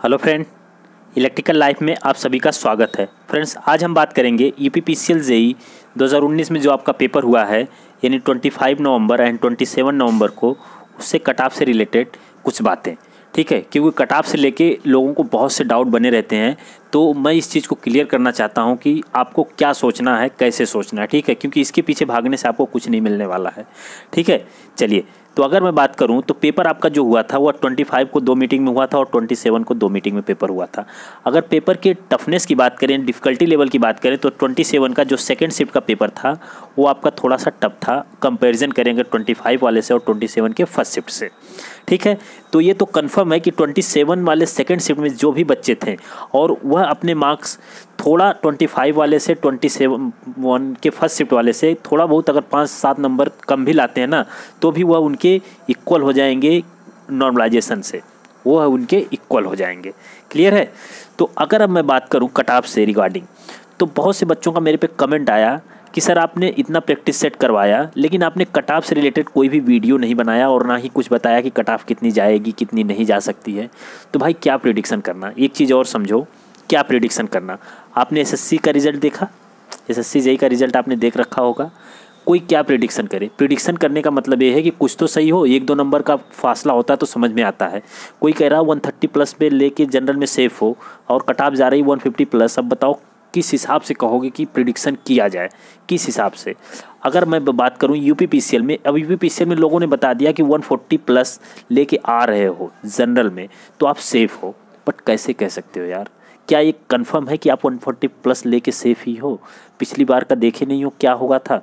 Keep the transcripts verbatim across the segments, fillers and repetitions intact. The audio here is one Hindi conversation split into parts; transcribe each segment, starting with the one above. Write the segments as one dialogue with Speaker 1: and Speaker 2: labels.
Speaker 1: हेलो फ्रेंड, इलेक्ट्रिकल लाइफ में आप सभी का स्वागत है। फ्रेंड्स, आज हम बात करेंगे यूपीपीसीएल जेई दो हज़ार उन्नीस में जो आपका पेपर हुआ है, यानी पच्चीस नवंबर एंड सत्ताईस नवंबर को, उससे कट ऑफ से रिलेटेड कुछ बातें। ठीक है, क्योंकि कट ऑफ से लेके लोगों को बहुत से डाउट बने रहते हैं, तो मैं इस चीज़ को क्लियर करना चाहता हूं कि आपको क्या सोचना है, कैसे सोचना है। ठीक है, क्योंकि इसके पीछे भागने से आपको कुछ नहीं मिलने वाला है। ठीक है, चलिए, तो अगर मैं बात करूं तो पेपर आपका जो हुआ था वो पच्चीस को दो मीटिंग में हुआ था और सत्ताईस को दो मीटिंग में पेपर हुआ था। अगर पेपर के टफनेस की बात करें, डिफ़िकल्टी लेवल की बात करें, तो सत्ताईस का जो सेकंड शिफ्ट का पेपर था वो आपका थोड़ा सा टफ था कंपैरिजन करेंगे पच्चीस वाले से और सत्ताईस के फर्स्ट शिफ्ट से। ठीक है, तो ये तो कंफर्म है कि सत्ताईस वाले सेकंड शिफ्ट में जो भी बच्चे थे और वह अपने मार्क्स थोड़ा पच्चीस वाले से सत्ताईस के फर्स्ट शिफ्ट वाले से थोड़ा बहुत अगर पाँच सात नंबर कम भी लाते हैं ना, तो भी वह उनके इक्वल हो जाएंगे नॉर्मलाइजेशन से, वो उनके इक्वल हो जाएंगे। क्लियर है? तो अगर अब मैं बात करूं कट ऑफ से रिगार्डिंग, तो बहुत से बच्चों का मेरे पे कमेंट आया कि सर आपने इतना प्रैक्टिस सेट करवाया लेकिन आपने कट ऑफ से रिलेटेड कोई भी वीडियो नहीं बनाया और ना ही कुछ बताया कि कट ऑफ कितनी जाएगी, कितनी नहीं जा सकती है। तो भाई क्या प्रेडिक्शन करना, एक चीज़ और समझो, क्या प्रेडिक्शन करना। आपने एसएससी का रिजल्ट देखा, एसएससी जेई का रिजल्ट आपने देख रखा होगा। कोई क्या प्रेडिक्शन करे, प्रेडिक्शन करने का मतलब ये है कि कुछ तो सही हो, एक दो नंबर का फासला होता है तो समझ में आता है। कोई कह रहा है एक सौ तीस प्लस पे लेके जनरल में सेफ हो और कट ऑफ जा रही एक सौ पचास प्लस। अब बताओ किस हिसाब से कहोगे कि प्रेडिक्शन किया जाए, किस हिसाब से। अगर मैं बात करूं यूपीपीसीएल में, अब यूपीपीसीएल में लोगों ने बता दिया कि एक सौ चालीस प्लस लेके आ रहे हो जनरल में तो आप सेफ हो, बट कैसे कह सकते हो यार? क्या ये कंफर्म है कि आप एक सौ चालीस प्लस लेके सेफ ही हो? पिछली बार का देखे नहीं हो क्या होगा था।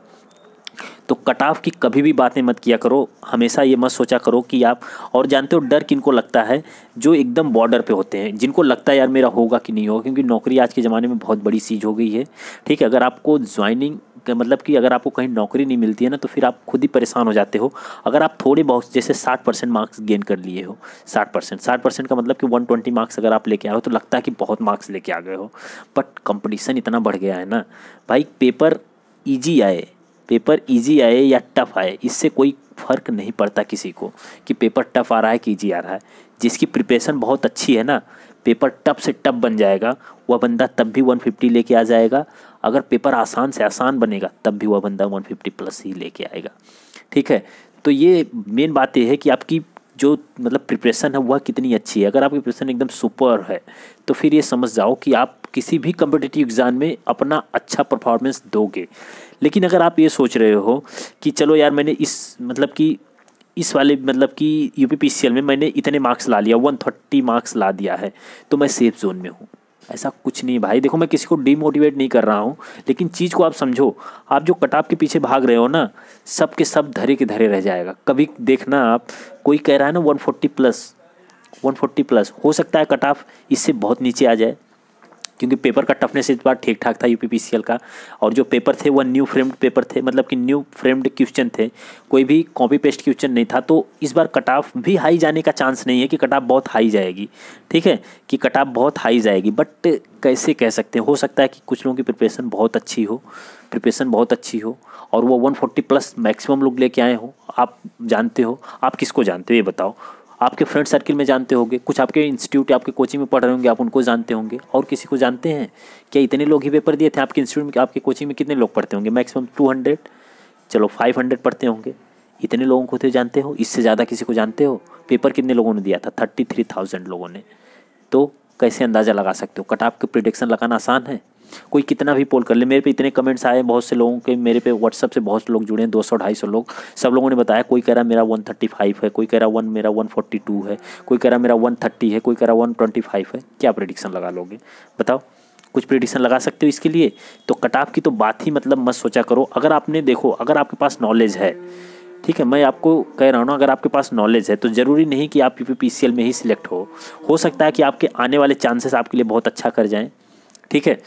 Speaker 1: तो कट ऑफ की कभी भी बातें मत किया करो, हमेशा ये मत सोचा करो कि आप, और जानते हो डर किनको लगता है, जो एकदम बॉर्डर पे होते हैं, जिनको लगता है यार मेरा होगा कि नहीं होगा, क्योंकि नौकरी आज के ज़माने में बहुत बड़ी चीज़ हो गई है। ठीक है, अगर आपको ज्वाइनिंग मतलब कि अगर आपको कहीं नौकरी नहीं मिलती है ना, तो फिर आप खुद ही परेशान हो जाते हो। अगर आप थोड़े बहुत जैसे साठ परसेंट मार्क्स गेन कर लिए हो, साठ परसेंट साठ परसेंट का मतलब कि एक सौ बीस मार्क्स अगर आप लेके आए हो तो लगता है कि बहुत मार्क्स लेके आ गए हो, बट कंपटीशन इतना बढ़ गया है ना भाई। पेपर ईजी आए पेपर इजी आए या टफ आए, इससे कोई फ़र्क नहीं पड़ता किसी को कि पेपर टफ आ रहा है कि इजी आ रहा है। जिसकी प्रिपरेशन बहुत अच्छी है ना, पेपर टफ से टफ बन जाएगा, वह बंदा तब भी एक सौ पचास लेके आ जाएगा। अगर पेपर आसान से आसान बनेगा तब भी वह बंदा एक सौ पचास प्लस ही लेके आएगा। ठीक है, तो ये मेन बात ये है कि आपकी जो मतलब प्रिपरेशन है वह कितनी अच्छी है। अगर आपकी प्रिपरेशन एकदम सुपर है तो फिर ये समझ जाओ कि आप किसी भी कम्पिटिटिव एग्ज़ाम में अपना अच्छा परफॉर्मेंस दोगे। लेकिन अगर आप ये सोच रहे हो कि चलो यार मैंने इस मतलब कि इस वाले मतलब कि यूपीपीसीएल में मैंने इतने मार्क्स ला लिया, एक सौ तीस मार्क्स ला दिया है तो मैं सेफ जोन में हूँ, ऐसा कुछ नहीं भाई। देखो, मैं किसी को डीमोटिवेट नहीं कर रहा हूँ, लेकिन चीज़ को आप समझो। आप जो कट ऑफ के पीछे भाग रहे हो ना, सब के सब धरे के धरे रह जाएगा। कभी देखना आप, कोई कह रहा है ना एक सौ चालीस प्लस, एक सौ चालीस प्लस हो सकता है कट ऑफ इससे बहुत नीचे आ जाए, क्योंकि पेपर का टफनेस इस बार ठीक ठाक था यूपीपीसीएल का। और जो पेपर थे वह न्यू फ्रेम्ड पेपर थे, मतलब कि न्यू फ्रेम्ड क्वेश्चन थे, कोई भी कॉपी पेस्ट क्वेश्चन नहीं था। तो इस बार कट ऑफ भी हाई जाने का चांस नहीं है कि कट ऑफ बहुत हाई जाएगी। ठीक है, कि कट ऑफ बहुत हाई जाएगी, बट कैसे कह सकते हैं, हो सकता है कि कुछ लोगों की प्रिपरेशन बहुत अच्छी हो, प्रिपरेशन बहुत अच्छी हो और वो एक सौ चालीस प्लस मैक्सिमम लोग लेके आए हो। आप जानते हो, आप किसको जानते हो ये बताओ? आपके फ्रेंड सर्किल में जानते होंगे, कुछ आपके इंस्टीट्यूट आपके कोचिंग में पढ़ रहे होंगे, आप उनको जानते होंगे, और किसी को जानते हैं क्या? इतने लोग ही पेपर दिए थे आपके इंस्टीट्यूट में? आपके कोचिंग में कितने लोग पढ़ते होंगे? मैक्सिमम दो सौ, चलो पाँच सौ पढ़ते होंगे। इतने लोगों को तो जानते हो, इससे ज़्यादा किसी को जानते हो? पेपर कितने लोगों ने दिया था? थर्टी थ्री थाउजेंड लोगों ने। तो कैसे अंदाज़ा लगा सकते हो? कट ऑफ की प्रेडिक्शन लगाना आसान है? कोई कितना भी पोल कर ले। मेरे पे इतने कमेंट्स आए बहुत से लोगों के, मेरे पे व्हाट्सअप से बहुत से लोग जुड़े हैं, दो सौ ढाई सौ लोग, सब लोगों ने बताया। कोई कह रहा मेरा एक सौ पैंतीस है, कोई कह रहा वन मेरा एक सौ बयालीस है, कोई कह रहा मेरा एक सौ तीस है, कोई कह रहा एक सौ पच्चीस है। क्या प्रेडिक्शन लगा लोगे बताओ? कुछ प्रेडिक्शन लगा सकते हो इसके लिए? तो कट ऑफ की तो बात ही मतलब मत सोचा करो। अगर आपने देखो, अगर आपके पास नॉलेज है, ठीक है, मैं आपको कह रहा हूँ ना, अगर आपके पास नॉलेज है तो ज़रूरी नहीं कि आप यूपीपीसीएल में ही सिलेक्ट हो हो सकता है कि आपके आने वाले चांसेस आपके लिए बहुत अच्छा कर जाएं। ठीक है,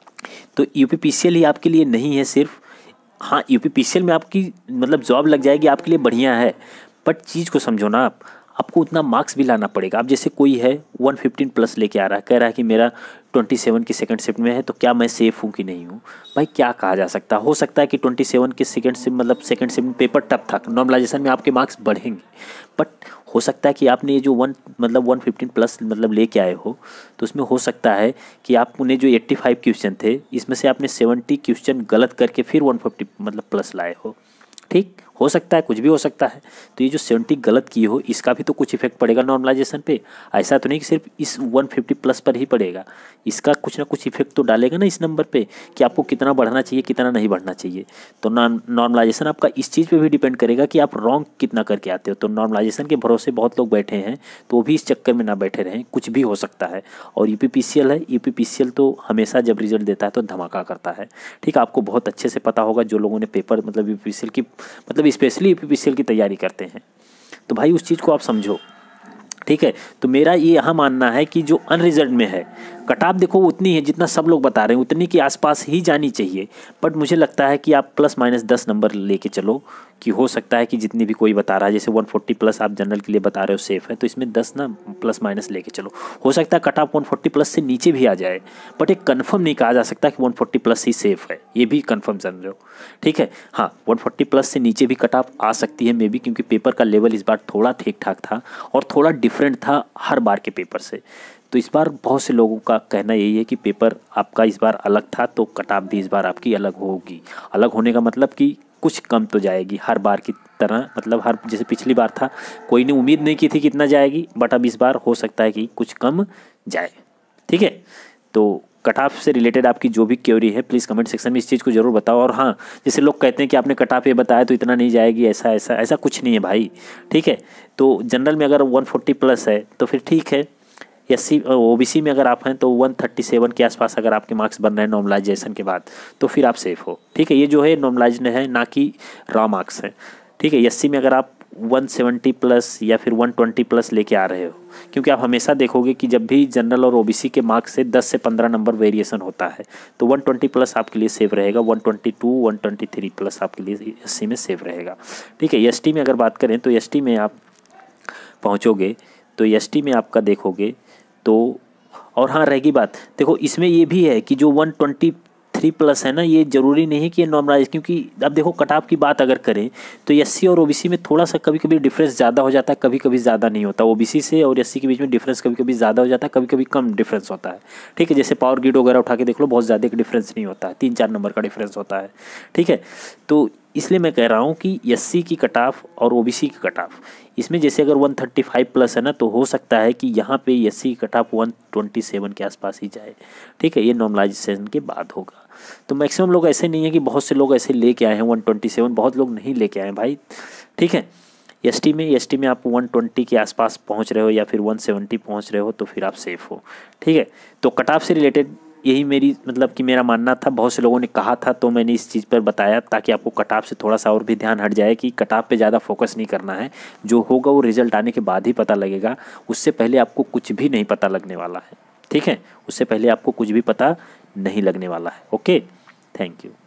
Speaker 1: तो यूपीपीसीएल ही आपके लिए नहीं है सिर्फ। हाँ, यूपीपीसीएल में आपकी मतलब जॉब लग जाएगी, आपके लिए बढ़िया है, बट चीज़ को समझो ना आप, आपको उतना मार्क्स भी लाना पड़ेगा। अब जैसे कोई है एक सौ पंद्रह प्लस लेके आ रहा है, कह रहा है कि मेरा सत्ताईस की सेकंड शिफ्ट में है, तो क्या मैं सेफ़ हूँ कि नहीं हूँ? भाई क्या कहा जा सकता है। हो सकता है कि सत्ताईस के सेकंड शिफ्ट मतलब सेकंड शिफ्ट में पेपर टफ था, नॉर्मलाइजेशन में आपके मार्क्स बढ़ेंगे, बट हो सकता है कि आपने ये जो वन मतलब वन फिफ्टीन प्लस मतलब लेके आए हो, तो उसमें हो सकता है कि आपने जो एट्टी फाइव क्वेश्चन थे इसमें से आपने सेवेंटी क्वेश्चन गलत करके फिर वन फिफ्टी मतलब प्लस लाए हो। ठीक, हो सकता है, कुछ भी हो सकता है। तो ये जो सेवेंटी गलत किए हो इसका भी तो कुछ इफेक्ट पड़ेगा नॉर्मलाइजेशन पे। ऐसा तो नहीं कि सिर्फ इस वन फिफ्टी प्लस पर ही पड़ेगा, इसका कुछ ना कुछ इफेक्ट तो डालेगा ना इस नंबर पे कि आपको कितना बढ़ना चाहिए कितना नहीं बढ़ना चाहिए। तो नॉर्मलाइजेशन आपका इस चीज़ पे भी डिपेंड करेगा कि आप रॉन्ग कितना करके आते हो। तो नॉर्मलाइजेशन के भरोसे बहुत लोग बैठे हैं, तो वो भी इस चक्कर में ना बैठे रहें, कुछ भी हो सकता है। और यूपीपीसीएल है, यूपीपीसीएल तो हमेशा जब रिजल्ट देता है तो धमाका करता है। ठीक, आपको बहुत अच्छे से पता होगा जो लोगों ने पेपर मतलब यूपीपीसीएल की मतलब स्पेशली यूपीपीसीएल की तैयारी करते हैं, तो भाई उस चीज़ को आप समझो। ठीक है, तो मेरा ये यहाँ मानना है कि जो अनरिजल्ट में है कट ऑफ देखो उतनी है जितना सब लोग बता रहे हैं, उतनी के आसपास ही जानी चाहिए। बट मुझे लगता है कि आप प्लस माइनस दस नंबर लेके चलो, कि हो सकता है कि जितनी भी कोई बता रहा है, जैसे वन फोर्टी प्लस आप जनरल के लिए बता रहे हो सेफ है, तो इसमें दस ना प्लस माइनस लेके चलो। हो सकता है cut off one forty plus से नीचे भी आ जाए, बट एक कन्फर्म नहीं कहा जा सकता कि वन फोर्टी प्लस ही सेफ है, ये भी कन्फर्म समझो। ठीक है, हाँ वन फोर्टी प्लस से नीचे भी कट ऑफ आ सकती है मे बी, क्योंकि पेपर का लेवल इस बार थोड़ा ठीक ठाक था और थोड़ा डिफरेंट था हर बार के पेपर से। तो इस बार बहुत से लोगों का कहना यही है कि पेपर आपका इस बार अलग था, तो कट ऑफ भी इस बार आपकी अलग होगी। अलग होने का मतलब कि कुछ कम तो जाएगी हर बार की तरह, मतलब हर जैसे पिछली बार था कोई ने उम्मीद नहीं की थी कितना जाएगी, बट अब इस बार हो सकता है कि कुछ कम जाए। ठीक है, तो कट ऑफ से रिलेटेड आपकी जो भी क्वेरी है प्लीज़ कमेंट सेक्शन में इस चीज़ को जरूर बताओ। और हाँ, जैसे लोग कहते हैं कि आपने कट ऑफ ये बताया तो इतना नहीं जाएगी, ऐसा ऐसा ऐसा कुछ नहीं है भाई। ठीक है, तो जनरल में अगर वन फोर्टी प्लस है तो फिर ठीक है, एस सी ओबीसी में अगर आप हैं तो वन थर्टी सेवन के आसपास अगर आपके मार्क्स बन रहे हैं नॉर्मलाइजेशन के बाद, तो फिर आप सेफ हो। ठीक है, ये जो है नॉर्मलाइज्ड है ना कि रॉ मार्क्स है। ठीक है, एससी में अगर आप वन सेवेंटी प्लस या फिर वन ट्वेंटी प्लस लेके आ रहे हो, क्योंकि आप हमेशा देखोगे कि जब भी जनरल और ओबीसी के मार्क्स से दस से पंद्रह नंबर वेरिएशन होता है, तो वन ट्वेंटी प्लस आपके लिए सेफ रहेगा, one twenty two one twenty three plus आपके लिए एससी में सेफ रहेगा। ठीक है, एसटी में अगर बात करें तो एसटी में आप पहुँचोगे तो एसटी में आपका देखोगे तो, और हाँ रहेगी बात, देखो इसमें ये भी है कि जो वन ट्वेंटी थ्री प्लस है ना, ये ज़रूरी नहीं है कि ये नॉर्मलाइज, क्योंकि अब देखो कट ऑफ की बात अगर करें तो एससी और ओबीसी में थोड़ा सा कभी कभी डिफरेंस ज़्यादा हो जाता है, कभी कभी ज़्यादा नहीं होता। ओबीसी से और एससी के बीच में डिफरेंस कभी कभी ज़्यादा हो जाता है, कभी कभी कम डिफरेंस होता है। ठीक है, जैसे पावर ग्रिड वगैरह उठा के देख लो, बहुत ज़्यादा एक डिफरेंस नहीं होता है, तीन चार नंबर का डिफरेंस होता है। ठीक है, तो इसलिए मैं कह रहा हूँ कि एससी की कट ऑफ और ओबीसी की कट ऑफ, इसमें जैसे अगर वन थर्टी फाइव प्लस है ना, तो हो सकता है कि यहाँ पे एससी की cut off one twenty seven के आसपास ही जाए। ठीक है, ये नॉर्मलाइजेशन के बाद होगा। तो मैक्सिमम लोग ऐसे नहीं है कि बहुत से लोग ऐसे लेके आए हैं वन ट्वेंटी सेवन, बहुत लोग नहीं लेके आए हैं भाई। ठीक है, एसटी में एसटी में आप वन ट्वेंटी के आसपास पहुँच रहे हो या फिर वन सेवेंटी पहुँच रहे हो तो फिर आप सेफ हो। ठीक है, तो कट ऑफ से रिलेटेड यही मेरी मतलब कि मेरा मानना था, बहुत से लोगों ने कहा था तो मैंने इस चीज़ पर बताया ताकि आपको कट ऑफ से थोड़ा सा और भी ध्यान हट जाए कि कट ऑफ पे ज़्यादा फोकस नहीं करना है। जो होगा वो रिजल्ट आने के बाद ही पता लगेगा, उससे पहले आपको कुछ भी नहीं पता लगने वाला है। ठीक है, उससे पहले आपको कुछ भी पता नहीं लगने वाला है। Okay, thank you.